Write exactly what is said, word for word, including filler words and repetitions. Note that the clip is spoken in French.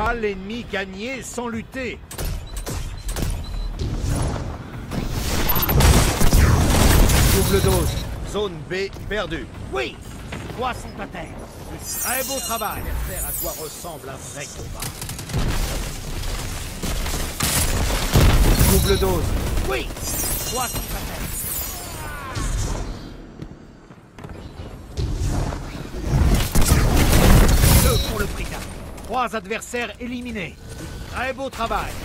général, l'ennemi gagnait sans lutter. Double dose. Zone B perdue. Oui, trois sont à terre. Très beau travail. Faire à quoi ressemble un vrai combat. Double dose. Oui, trois sont à terre. Deux pour le prix. Trois adversaires éliminés. Très beau travail.